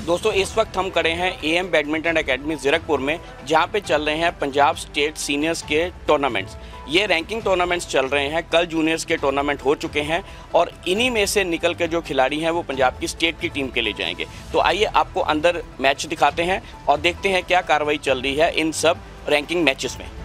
दोस्तों इस वक्त हम खड़े हैं एएम बैडमिंटन एकेडमी जीरकपुर में, जहां पे चल रहे हैं पंजाब स्टेट सीनियर्स के टूर्नामेंट्स। ये रैंकिंग टूर्नामेंट्स चल रहे हैं। कल जूनियर्स के टूर्नामेंट हो चुके हैं और इन्हीं में से निकल के जो खिलाड़ी हैं वो पंजाब की स्टेट की टीम के लिए जाएंगे। तो आइए आपको अंदर मैच दिखाते हैं और देखते हैं क्या कार्रवाई चल रही है इन सब रैंकिंग मैचेस में।